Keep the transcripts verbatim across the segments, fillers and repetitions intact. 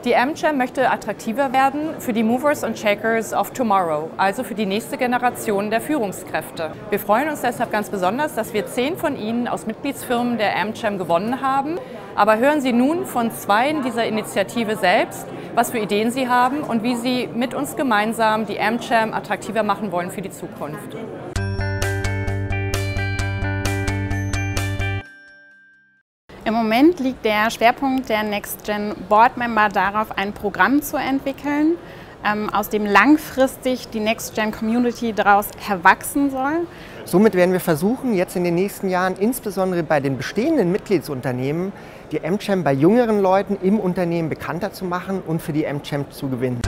Die AmCham möchte attraktiver werden für die Movers und Shakers of Tomorrow, also für die nächste Generation der Führungskräfte. Wir freuen uns deshalb ganz besonders, dass wir zehn von Ihnen aus Mitgliedsfirmen der AmCham gewonnen haben. Aber hören Sie nun von zweien dieser Initiative selbst, was für Ideen sie haben und wie sie mit uns gemeinsam die AmCham attraktiver machen wollen für die Zukunft. Im Moment liegt der Schwerpunkt der NextGen Board Member darauf, ein Programm zu entwickeln, ähm, aus dem langfristig die NextGen Community daraus erwachsen soll. Somit werden wir versuchen, jetzt in den nächsten Jahren, insbesondere bei den bestehenden Mitgliedsunternehmen, die AmCham bei jüngeren Leuten im Unternehmen bekannter zu machen und für die AmCham zu gewinnen.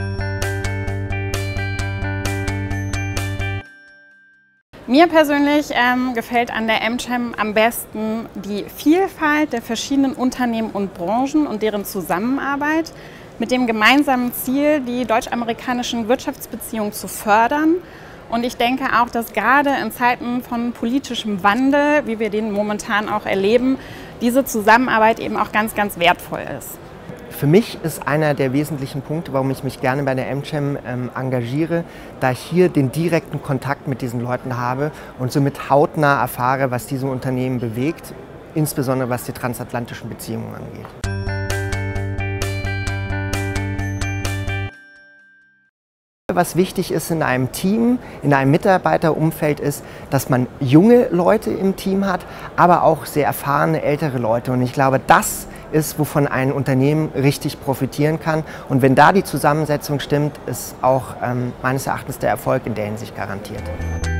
Mir persönlich ähm, gefällt an der AmCham am besten die Vielfalt der verschiedenen Unternehmen und Branchen und deren Zusammenarbeit mit dem gemeinsamen Ziel, die deutsch-amerikanischen Wirtschaftsbeziehungen zu fördern. Und ich denke auch, dass gerade in Zeiten von politischem Wandel, wie wir den momentan auch erleben, diese Zusammenarbeit eben auch ganz, ganz wertvoll ist. Für mich ist einer der wesentlichen Punkte, warum ich mich gerne bei der AmCham ähm, engagiere, da ich hier den direkten Kontakt mit diesen Leuten habe und somit hautnah erfahre, was diese Unternehmen bewegt, insbesondere was die transatlantischen Beziehungen angeht. Was wichtig ist in einem Team, in einem Mitarbeiterumfeld ist, dass man junge Leute im Team hat, aber auch sehr erfahrene ältere Leute. Und ich glaube, das ist, wovon ein Unternehmen richtig profitieren kann. Und wenn da die Zusammensetzung stimmt, ist auch ähm, meines Erachtens der Erfolg in der Hinsicht garantiert.